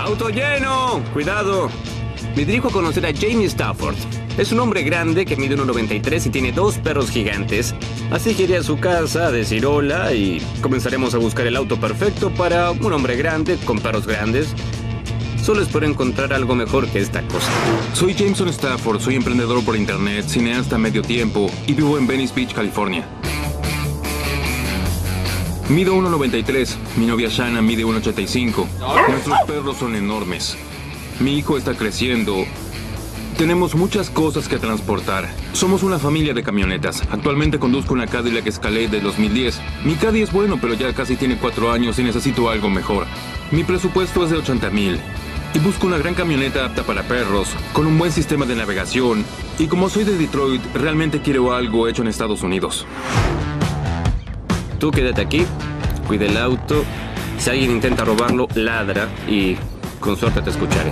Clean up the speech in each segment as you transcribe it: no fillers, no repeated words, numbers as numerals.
¡Auto lleno! ¡Cuidado! Me dirijo a conocer a Jamie Stafford. Es un hombre grande que mide 1,93 y tiene 2 perros gigantes. Así que iré a su casa a decir hola y comenzaremos a buscar el auto perfecto para un hombre grande con perros grandes. Solo espero encontrar algo mejor que esta cosa. Soy Jameson Stafford, soy emprendedor por internet, cineasta medio tiempo y vivo en Venice Beach, California. Mido 1,93. Mi novia Shanna mide 1,85. Nuestros perros son enormes. Mi hijo está creciendo. Tenemos muchas cosas que transportar. Somos una familia de camionetas. Actualmente conduzco una Cadillac Escalade de 2010. Mi Caddy es bueno, pero ya casi tiene 4 años y necesito algo mejor. Mi presupuesto es de $80,000. Y busco una gran camioneta apta para perros, con un buen sistema de navegación. Y como soy de Detroit, realmente quiero algo hecho en Estados Unidos. Tú quédate aquí, cuida el auto. Si alguien intenta robarlo, ladra y con suerte te escucharé.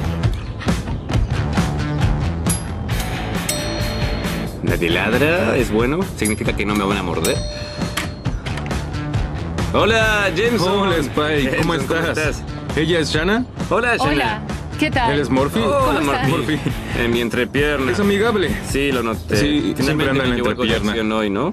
Nadie ladra, es bueno, significa que no me van a morder. Hola, Jameson. Hola, Spike, ¿cómo estás? ¿Ella es Shanna? Hola, Shanna. Hola, ¿qué tal? ¿Él es Murphy? Hola, estás? Murphy. En mi entrepierna. Es amigable. Sí, lo noté. Sí, siempre anda en la me llegó algo de entrepierna. acción hoy, ¿no?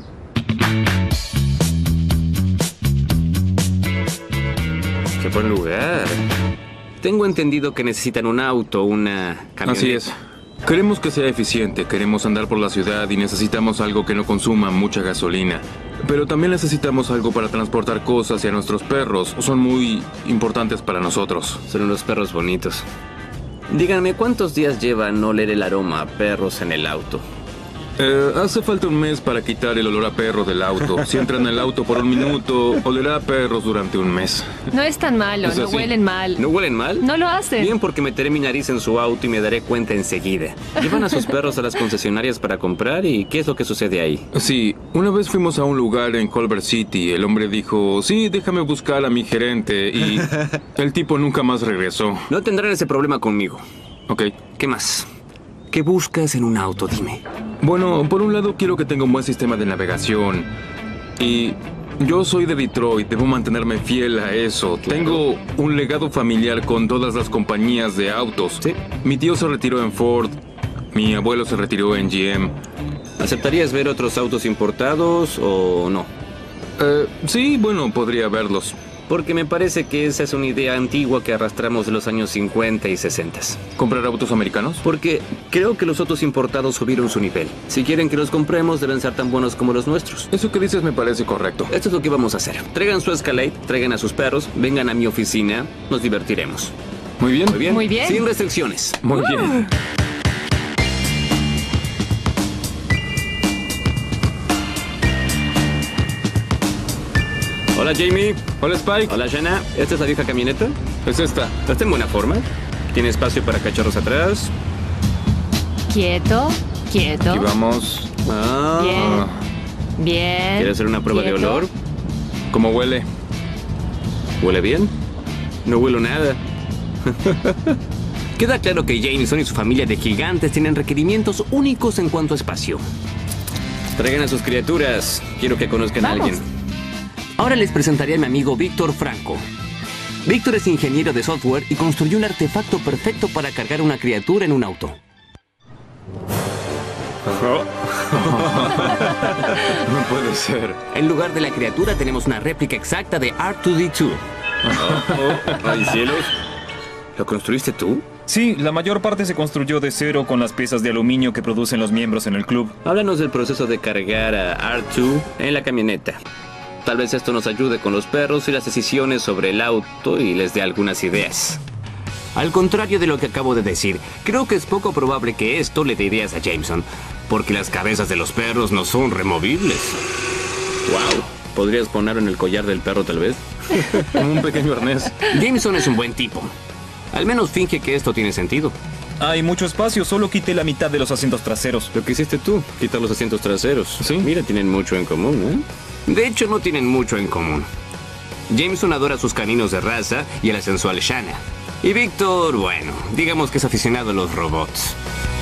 Qué buen lugar. Tengo entendido que necesitan un auto, una camioneta. Así es. Queremos que sea eficiente, queremos andar por la ciudad y necesitamos algo que no consuma mucha gasolina. Pero también necesitamos algo para transportar cosas y a nuestros perros. Son muy importantes para nosotros. Son unos perros bonitos. Díganme, ¿cuántos días lleva no oler el aroma a perros en el auto? Hace falta un mes para quitar el olor a perro del auto. Si entran en el auto por un minuto, olerá a perros durante un mes. No es tan malo, Es no así. huelen mal. ¿No huelen mal? No lo hacen. Bien, porque meteré mi nariz en su auto y me daré cuenta enseguida. ¿Llevan a sus perros a las concesionarias para comprar? ¿Y qué es lo que sucede ahí? Sí, una vez fuimos a un lugar en Culver City. El hombre dijo, sí, déjame buscar a mi gerente. Y el tipo nunca más regresó. No tendrán ese problema conmigo. Ok. ¿Qué más? ¿Qué buscas en un auto? Dime. Bueno, por un lado quiero que tenga un buen sistema de navegación. Y yo soy de Detroit, debo mantenerme fiel a eso. Tengo un legado familiar con todas las compañías de autos. Sí. Mi tío se retiró en Ford, mi abuelo se retiró en GM. ¿Aceptarías ver otros autos importados o no? Sí, bueno, podría verlos. Porque me parece que esa es una idea antigua que arrastramos de los años 50 y 60. ¿Comprar autos americanos? Porque creo que los autos importados subieron su nivel. Si quieren que los compremos, deben ser tan buenos como los nuestros. Eso que dices me parece correcto. Esto es lo que vamos a hacer. Traigan su Escalade, traigan a sus perros, vengan a mi oficina, nos divertiremos. Muy bien. ¿Muy bien? Muy bien. Sin restricciones. Muy bien. Hola, Jamie. Hola, Spike. Hola, Shanna. ¿Esta es la vieja camioneta? Es esta. ¿Está en buena forma? ¿Tiene espacio para cachorros atrás? Quieto, quieto. Aquí vamos. Ah. Bien. Bien. ¿Quiere hacer una prueba de quieto. olor? ¿Cómo huele? ¿Huele bien? No huelo nada. Queda claro que Jameson y su familia de gigantes tienen requerimientos únicos en cuanto a espacio. Traigan a sus criaturas. Quiero que conozcan a Vamos. alguien. Ahora les presentaré a mi amigo Víctor Franco. Víctor es ingeniero de software y construyó un artefacto perfecto para cargar una criatura en un auto. No puede ser. En lugar de la criatura tenemos una réplica exacta de R2-D2. ¡Ay, cielos! ¿Lo construiste tú? Sí, la mayor parte se construyó de cero con las piezas de aluminio que producen los miembros en el club. Háblanos del proceso de cargar a R2 en la camioneta. Tal vez esto nos ayude con los perros y las decisiones sobre el auto y les dé algunas ideas. Al contrario de lo que acabo de decir, creo que es poco probable que esto le dé ideas a Jameson, porque las cabezas de los perros no son removibles. ¡Wow! ¿Podrías ponerlo en el collar del perro tal vez? Como un pequeño arnés. Jameson es un buen tipo. Al menos finge que esto tiene sentido. Hay mucho espacio, solo quité la mitad de los asientos traseros. Lo que hiciste tú, quitar los asientos traseros. Sí. Mira, tienen mucho en común, ¿eh? De hecho, no tienen mucho en común. Jameson adora a sus caninos de raza y a la sensual Shanna. Y Víctor, bueno, digamos que es aficionado a los robots.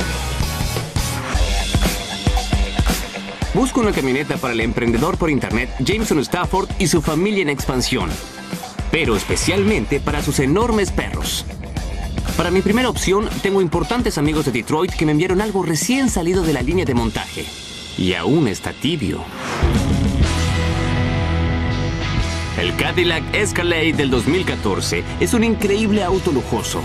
Busco una camioneta para el emprendedor por internet Jameson Stafford y su familia en expansión. Pero especialmente para sus enormes perros. Para mi primera opción, tengo importantes amigos de Detroit que me enviaron algo recién salido de la línea de montaje. Y aún está tibio. El Cadillac Escalade del 2014 es un increíble auto lujoso.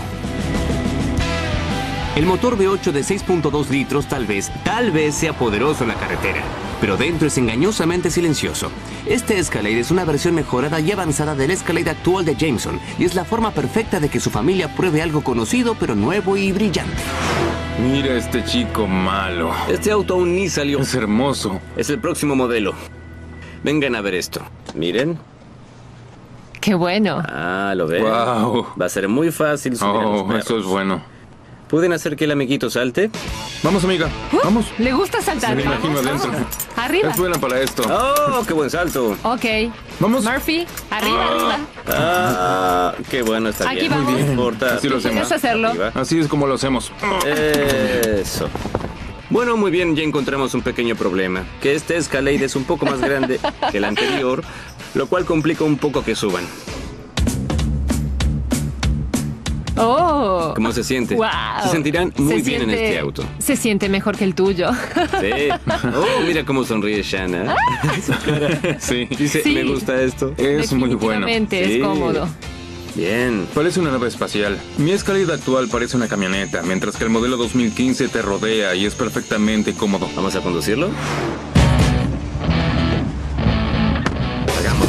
El motor V8 de 6.2 litros tal vez sea poderoso en la carretera, pero dentro es engañosamente silencioso. Este Escalade es una versión mejorada y avanzada del Escalade actual de Jameson, y es la forma perfecta de que su familia pruebe algo conocido pero nuevo y brillante. Mira a este chico malo. Este auto aún ni salió. Es hermoso. Es el próximo modelo. Vengan a ver esto. Miren. Qué bueno. Ah, ¿lo ven? Wow. Va a ser muy fácil subir a los Oh, perros. eso es bueno. ¿Pueden hacer que el amiguito salte? Vamos, amiga. Vamos. Le gusta saltar. Me imagino Vamos, adentro. vamos. Arriba. Es buena para esto. ¡Oh, qué buen salto! Ok. Vamos. Murphy, arriba, arriba. Ah, qué bueno, está Aquí bien. vamos. No importa. Así lo hacemos. ¿Quieres hacerlo? Arriba. Así es como lo hacemos. Eso. Bueno, muy bien, ya encontramos un pequeño problema. Que este Escalade es un poco más grande que el anterior, lo cual complica un poco que suban. Oh. ¿Cómo se siente? Wow. Se sentirán muy Se bien en siente- este auto. Se siente mejor que el tuyo. Sí. Oh, mira cómo sonríe Shanna. Su cara. Sí. Dice, Sí. me gusta esto. Es muy bueno. Definitivamente Sí. es cómodo. Bien. Parece una nave espacial. Mi Escalade actual parece una camioneta, mientras que el modelo 2015 te rodea y es perfectamente cómodo. ¿Vamos a conducirlo? Hagamos.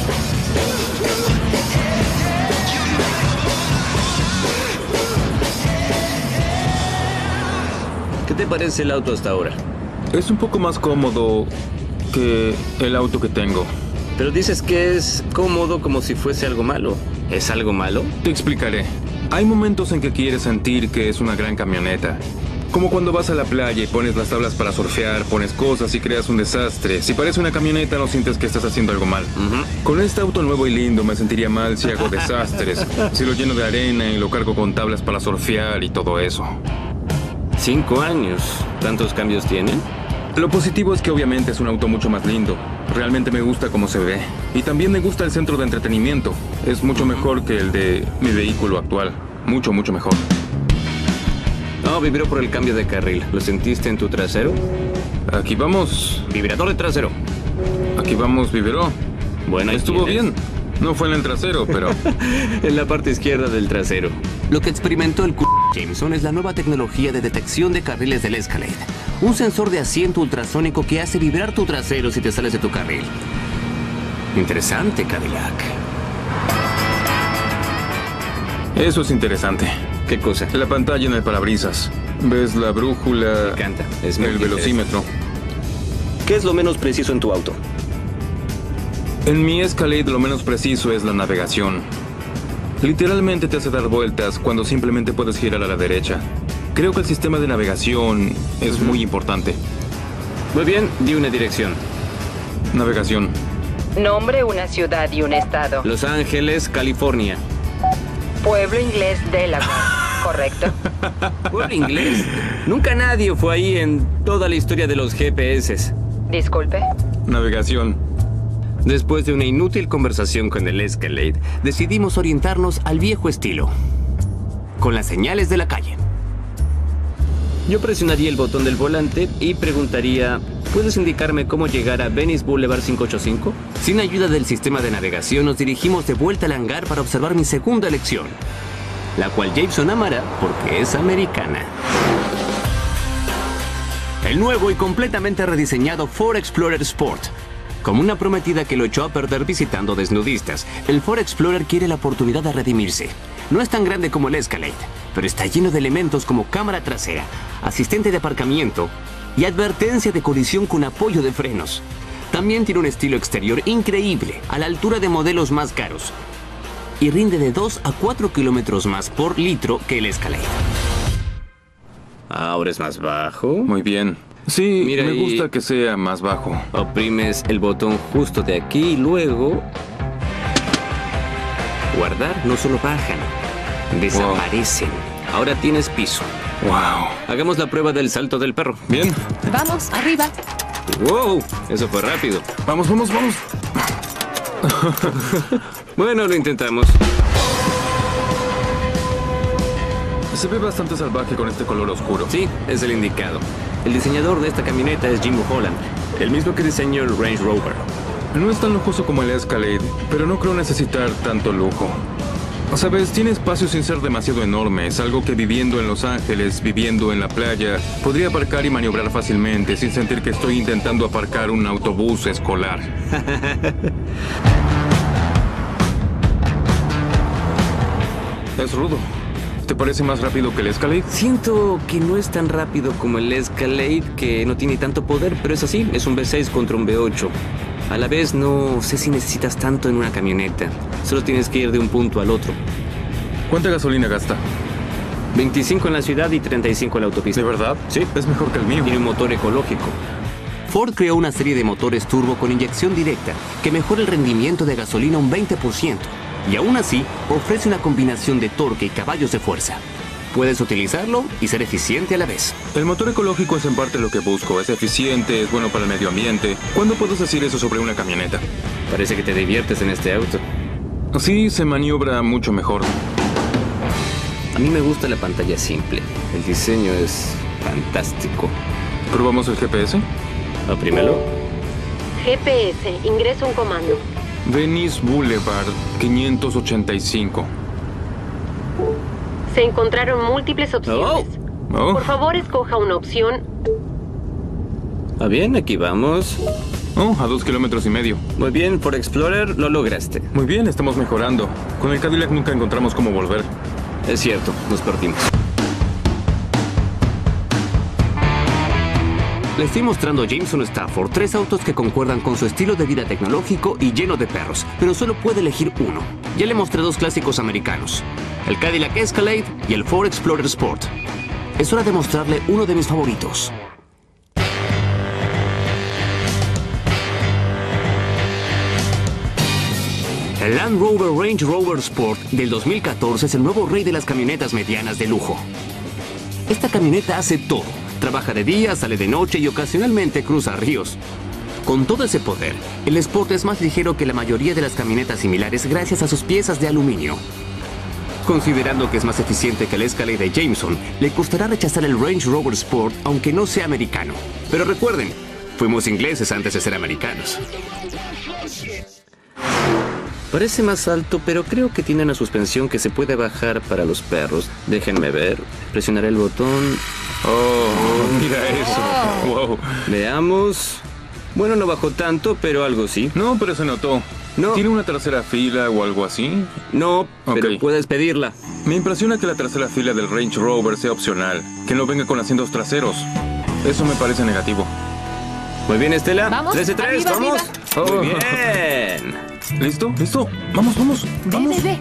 ¿Qué te parece el auto hasta ahora? Es un poco más cómodo que el auto que tengo. Pero dices que es cómodo como si fuese algo malo. ¿Es algo malo? Te explicaré. Hay momentos en que quieres sentir que es una gran camioneta. Como cuando vas a la playa y pones las tablas para surfear, pones cosas y creas un desastre. Si parece una camioneta, no sientes que estás haciendo algo mal. Con este auto nuevo y lindo me sentiría mal si hago desastres. Si lo lleno de arena y lo cargo con tablas para surfear y todo eso. 5 años. ¿Tantos cambios tiene? Lo positivo es que obviamente es un auto mucho más lindo. Realmente me gusta cómo se ve. Y también me gusta el centro de entretenimiento. Es mucho mejor que el de mi vehículo actual. Mucho, mucho mejor. No, vibró por el cambio de carril. ¿Lo sentiste en tu trasero? Aquí vamos. Vibrador de trasero. Aquí vamos, vibró. Bueno, ahí Estuvo tienes. bien. No fue en el trasero, pero... En la parte izquierda del trasero. Lo que experimentó el Jameson es la nueva tecnología de detección de carriles del Escalade. Un sensor de asiento ultrasónico que hace vibrar tu trasero si te sales de tu carril. Interesante, Cadillac. Eso es interesante. ¿Qué cosa? La pantalla en el parabrisas. Ves la brújula... Me encanta. Es muy el velocímetro. ¿Qué es lo menos preciso en tu auto? En mi Escalade lo menos preciso es la navegación. Literalmente te hace dar vueltas cuando simplemente puedes girar a la derecha. Creo que el sistema de navegación es muy importante. Muy bien, di una dirección. Navegación. Nombre, una ciudad y un estado. Los Ángeles, California. Pueblo inglés Delaware. ¿Correcto? Pueblo inglés. Nunca nadie fue ahí en toda la historia de los GPS. Disculpe. Navegación. Después de una inútil conversación con el Escalade, decidimos orientarnos al viejo estilo, con las señales de la calle. Yo presionaría el botón del volante y preguntaría, ¿puedes indicarme cómo llegar a Venice Boulevard 585? Sin ayuda del sistema de navegación, nos dirigimos de vuelta al hangar para observar mi segunda elección, la cual Jameson amará porque es americana. El nuevo y completamente rediseñado Ford Explorer Sport. Como una prometida que lo echó a perder visitando desnudistas, el Ford Explorer quiere la oportunidad de redimirse. No es tan grande como el Escalade, pero está lleno de elementos como cámara trasera, asistente de aparcamiento y advertencia de colisión con apoyo de frenos. También tiene un estilo exterior increíble, a la altura de modelos más caros, y rinde de 2 a 4 kilómetros más por litro que el Escalade. Ahora es más bajo. Muy bien. Sí, Mira, me y- gusta que sea más bajo. Oprimes el botón justo de aquí y luego... Guardar, no solo bajan, desaparecen. Ahora tienes piso. Wow. Hagamos la prueba del salto del perro. Bien. Vamos, arriba. ¡Wow! Eso fue rápido. Vamos, vamos, vamos. Bueno, lo intentamos. Se ve bastante salvaje con este color oscuro. Sí, es el indicado. El diseñador de esta camioneta es Jim Holland, el mismo que diseñó el Range Rover. No es tan lujoso como el Escalade, pero no creo necesitar tanto lujo. Sabes, tiene espacio sin ser demasiado enorme. Es algo que viviendo en Los Ángeles, viviendo en la playa, podría aparcar y maniobrar fácilmente sin sentir que estoy intentando aparcar un autobús escolar. Es rudo. ¿Te parece más rápido que el Escalade? Siento que no es tan rápido como el Escalade, que no tiene tanto poder, pero es así, es un V6 contra un V8. A la vez, no sé si necesitas tanto en una camioneta. Solo tienes que ir de un punto al otro. ¿Cuánta gasolina gasta? 25 en la ciudad y 35 en la autopista. ¿De verdad? Sí. Es mejor que el mío. Tiene un motor ecológico. Ford creó una serie de motores turbo con inyección directa que mejora el rendimiento de gasolina un 20%. Y aún así, ofrece una combinación de torque y caballos de fuerza. Puedes utilizarlo y ser eficiente a la vez. El motor ecológico es en parte lo que busco. Es eficiente, es bueno para el medio ambiente. ¿Cuándo puedes decir eso sobre una camioneta? Parece que te diviertes en este auto. Sí, se maniobra mucho mejor. A mí me gusta la pantalla simple. El diseño es fantástico. ¿Probamos el GPS? Oprímelo. GPS, ingresa un comando. Venice Boulevard, 585. Se encontraron múltiples opciones. Oh. Por favor, escoja una opción. Ah, bien, aquí vamos. Oh, a 2,5 kilómetros. Muy bien, Ford Explorer, lo lograste. Muy bien, estamos mejorando. Con el Cadillac nunca encontramos cómo volver. Es cierto, nos perdimos. Le estoy mostrando a Jameson Stafford 3 autos que concuerdan con su estilo de vida tecnológico y lleno de perros, pero solo puede elegir uno. Ya le mostré 2 clásicos americanos, el Cadillac Escalade y el Ford Explorer Sport. Es hora de mostrarle uno de mis favoritos. El Land Rover Range Rover Sport del 2014 es el nuevo rey de las camionetas medianas de lujo. Esta camioneta hace todo. Trabaja de día, sale de noche y ocasionalmente cruza ríos. Con todo ese poder, el Sport es más ligero que la mayoría de las camionetas similares gracias a sus piezas de aluminio. Considerando que es más eficiente que el Escalade de Jameson, le costará rechazar el Range Rover Sport aunque no sea americano. Pero recuerden, fuimos ingleses antes de ser americanos. Parece más alto, pero creo que tiene una suspensión que se puede bajar para los perros. Déjenme ver. Presionaré el botón. Oh, mira eso. Wow. Veamos. Bueno, no bajó tanto, pero algo sí. No, pero se notó. No. ¿Tiene una tercera fila o algo así? No, pero Ok. puedes pedirla. Me impresiona que la tercera fila del Range Rover sea opcional. Que no venga con asientos traseros. Eso me parece negativo. Muy bien, Estela. Vamos, 13-3, arriba, vamos. arriba. Muy bien. ¿Listo? ¿Listo? Vamos, vamos. Ve, ve, ve.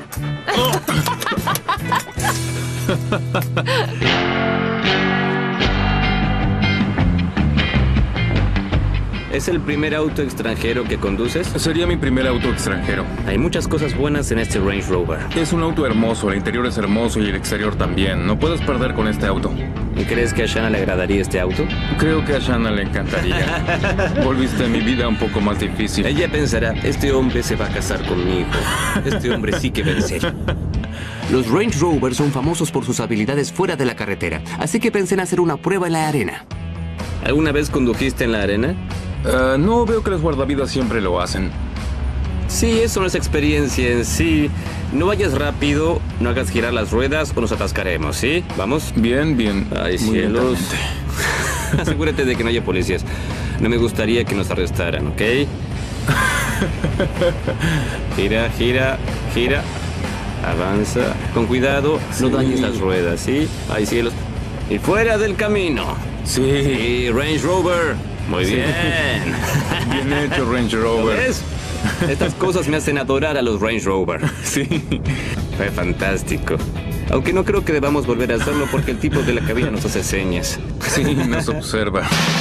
¿Es el primer auto extranjero que conduces? Sería mi primer auto extranjero. Hay muchas cosas buenas en este Range Rover. Es un auto hermoso, el interior es hermoso y el exterior también. No puedes perder con este auto. ¿Y crees que a Shanna le agradaría este auto? Creo que a Shanna le encantaría. Volviste mi vida un poco más difícil. Ella pensará, este hombre se va a casar conmigo. Este hombre sí que vence. Los Range Rover son famosos por sus habilidades fuera de la carretera, así que pensé en hacer una prueba en la arena. ¿Alguna vez condujiste en la arena? No, veo que los guardavidas siempre lo hacen. Sí, eso no es experiencia en sí. No vayas rápido, no hagas girar las ruedas o nos atascaremos, ¿sí? ¿Vamos? Bien, bien. Ay, Muy cielos. lentamente. Asegúrate de que no haya policías. No me gustaría que nos arrestaran, ¿ok? Gira, gira, gira. Avanza. Con cuidado, no Sí. dañes las ruedas, ¿sí? Ay, cielos. Y fuera del camino. Sí. Y Range Rover. Muy Sí. bien. Bien hecho, Range ¿Lo Rover. ves? Estas cosas me hacen adorar a los Range Rover. Sí. Fue fantástico. Aunque no creo que debamos volver a hacerlo porque el tipo de la cabina nos hace señas. Sí, nos observa.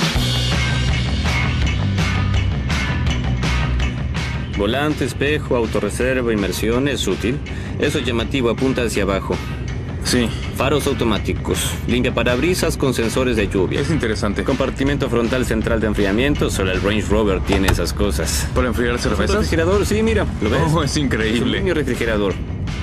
Volante, espejo, autorreserva, inmersión, es útil. Eso es llamativo, apunta hacia abajo. Sí, Faros automáticos, limpia parabrisas con sensores de lluvia. es interesante. Compartimento frontal central de enfriamiento, solo el Range Rover tiene esas cosas. ¿Para enfriar ¿Un cervezas? refrigerador? Sí, mira, ¿lo ves? Oh, es Es un increíble. mini refrigerador.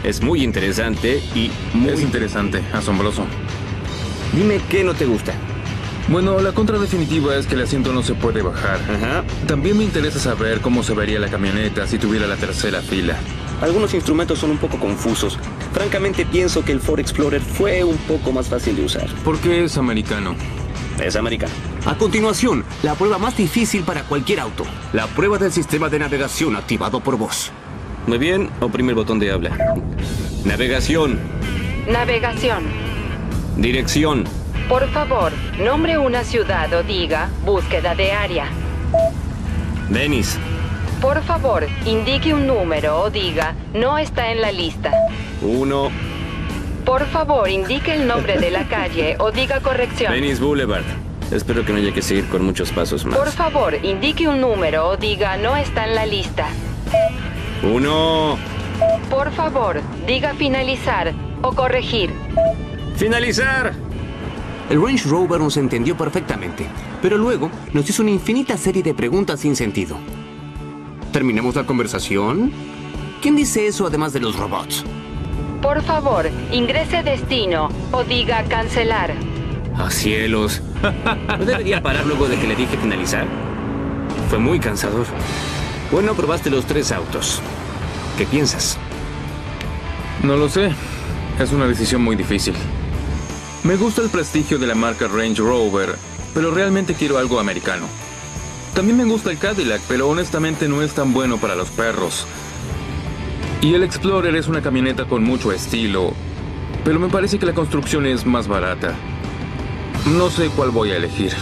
Es muy interesante y muy... Es interesante, asombroso. Dime qué no te gusta. Bueno, la contra definitiva es que el asiento no se puede bajar. Ajá. También me interesa saber cómo se vería la camioneta si tuviera la tercera fila. Algunos instrumentos son un poco confusos. Francamente pienso que el Ford Explorer fue un poco más fácil de usar. ¿Por qué es americano? Es americano. A continuación, la prueba más difícil para cualquier auto. La prueba del sistema de navegación activado por voz. Muy bien, oprime el botón de habla. Navegación. Navegación. Dirección. Por favor, nombre una ciudad o diga búsqueda de área. Venice. Por favor, indique un número o diga no está en la lista. 1. Por favor, indique el nombre de la calle o diga corrección. Venice Boulevard. Espero que no haya que seguir con muchos pasos más. Por favor, indique un número o diga no está en la lista. 1. Por favor, diga finalizar o corregir. Finalizar. El Range Rover nos entendió perfectamente, pero luego nos hizo una infinita serie de preguntas sin sentido. ¿Terminamos la conversación? ¿Quién dice eso además de los robots? Por favor, ingrese destino o diga cancelar. ¡Ah, cielos! ¿No debería parar luego de que le dije finalizar? Fue muy cansador. Bueno, probaste los 3 autos. ¿Qué piensas? No lo sé. Es una decisión muy difícil. Me gusta el prestigio de la marca Range Rover, pero realmente quiero algo americano. También me gusta el Cadillac, pero honestamente no es tan bueno para los perros. Y el Explorer es una camioneta con mucho estilo, pero me parece que la construcción es más barata. No sé cuál voy a elegir.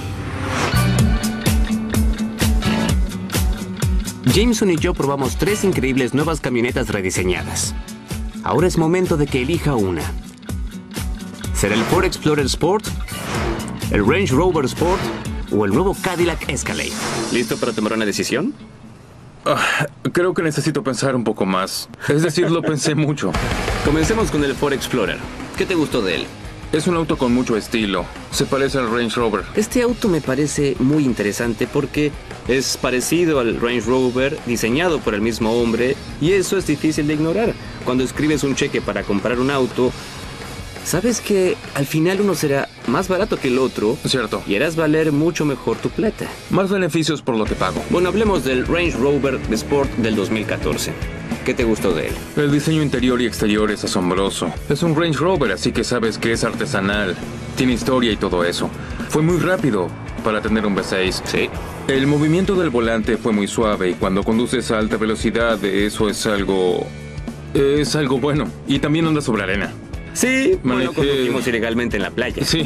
Jameson y yo probamos 3 increíbles nuevas camionetas rediseñadas. Ahora es momento de que elija una. ¿Será el Ford Explorer Sport, el Range Rover Sport o el nuevo Cadillac Escalade? ¿Listo para tomar una decisión? Creo que necesito pensar un poco más. Es decir, lo pensé mucho. Comencemos con el Ford Explorer. ¿Qué te gustó de él? Es un auto con mucho estilo. Se parece al Range Rover. Este auto me parece muy interesante porque es parecido al Range Rover, diseñado por el mismo hombre, y eso es difícil de ignorar. Cuando escribes un cheque para comprar un auto, sabes que al final uno será más barato que el otro. Cierto. Y harás valer mucho mejor tu plata. Más beneficios por lo que pago. Bueno, hablemos del Range Rover Sport del 2014. ¿Qué te gustó de él? El diseño interior y exterior es asombroso. Es un Range Rover, así que sabes que es artesanal. Tiene historia y todo eso. Fue muy rápido para tener un V6. Sí. El movimiento del volante fue muy suave y cuando conduces a alta velocidad, eso es algo... Es algo bueno. Y también anda sobre arena. Sí, bueno, Manejé- conducimos ilegalmente en la playa. Sí.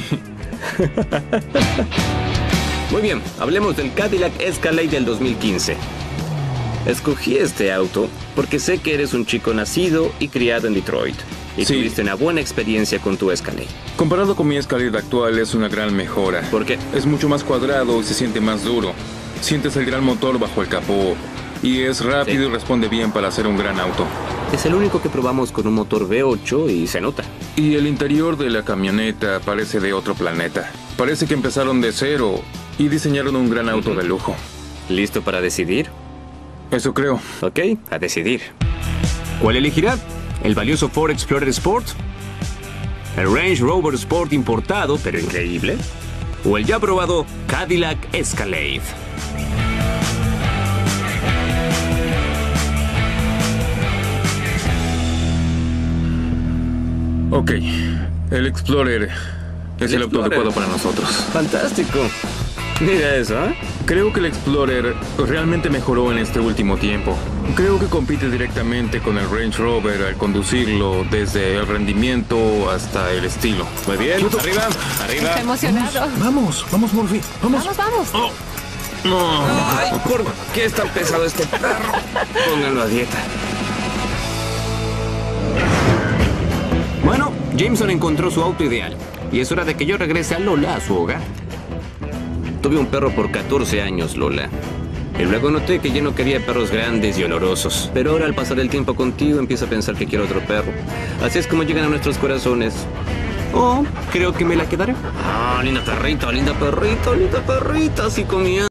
Muy bien, hablemos del Cadillac Escalade del 2015. Escogí este auto porque sé que eres un chico nacido y criado en Detroit. Y Sí. tuviste una buena experiencia con tu Escalade. Comparado con mi Escalade actual, es una gran mejora. ¿Por qué? Es mucho más cuadrado y se siente más duro. Sientes el gran motor bajo el capó. Y es rápido Sí. y responde bien para ser un gran auto. Es el único que probamos con un motor V8 y se nota. Y el interior de la camioneta parece de otro planeta. Parece que empezaron de cero y diseñaron un gran auto de lujo. ¿Listo para decidir? Eso creo. Ok, a decidir. ¿Cuál elegirá? ¿El valioso Ford Explorer Sport? ¿El Range Rover Sport importado, pero increíble? ¿O el ya probado Cadillac Escalade? Ok. El Explorer es el auto Explorer. adecuado para nosotros. Fantástico. Mira eso, ¿eh? Creo que el Explorer realmente mejoró en este último tiempo. Creo que compite directamente con el Range Rover al conducirlo desde el rendimiento hasta el estilo. Muy bien, arriba, arriba. Está emocionado. Vamos, Murphy, vamos. Vamos. Ay, ¿por qué es tan pesado este perro? Pónganlo a dieta. Bueno, Jameson encontró su auto ideal. Y es hora de que yo regrese a Lola a su hogar. Tuve un perro por 14 años, Lola. Y luego noté que yo no quería perros grandes y olorosos. Pero ahora al pasar el tiempo contigo empiezo a pensar que quiero otro perro. Así es como llegan a nuestros corazones. Oh, creo que me la quedaré. Ah, linda perrita, linda perrita, linda perrita. Así comía.